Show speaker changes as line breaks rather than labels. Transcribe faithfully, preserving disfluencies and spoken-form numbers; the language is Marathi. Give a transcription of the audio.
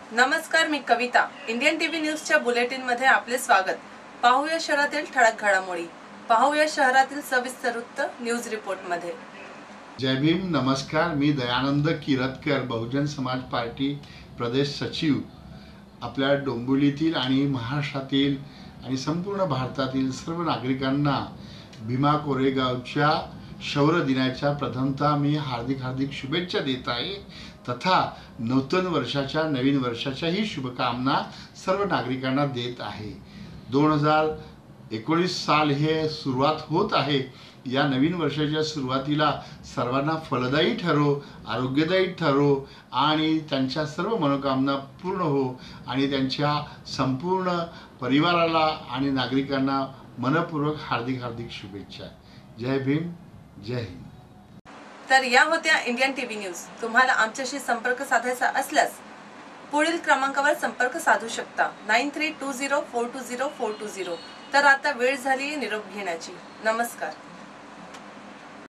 नमस्कार, मी कविता. इंडियन टीव्ही न्यूजच्या बुलेटिन मध्ये आपले स्वागत. पाहूया शहरातील ठळक घडामोडी. पाहूया शहरातील सविस्तर वृत्त न्यूज रिपोर्ट मध्ये.
जय भीम. नमस्कार, मी दयानंद किरतकर, बहुजन समाज पार्टी प्रदेश सचिव. आपल्या डोंबिवलीतील आणि महाराष्ट्रातील आणि संपूर्ण भारतातील सर्व नागरिकांना भीमा कोरेगावच्या शौर्य दिनाच्या प्रथमतः मी हार्दिक हार्दिक शुभेच्छा देत आहे. तथा नूतन वर्षाच्या नवीन वर्षाच्याही शुभकामना सर्व नागरिकांना देत आहे. दोन हजार एकोणीस साल हे सुरुवात होत आहे. या नवीन वर्षाच्या सुरुवातीला सर्वांना फलदायी ठरो, आरोग्यदायी ठरो आणि त्यांच्या सर्व मनोकामना पूर्ण हो आणि त्यांच्या संपूर्ण परिवाराला आणि नागरिकांना मनपूर्वक हार्दिक हार्दिक शुभेच्छा. जय भीम, जय हिंद.
तर या होत्या इंडियन टीव्ही न्यूज. तुम्हाला आमच्याशी संपर्क साधायचा असल्यास पुढील क्रमांकावर संपर्क साधू शकता. Nine three two zero four two zero four two zero. तर आता वेळ झाली निरोप घेण्याची. नमस्कार.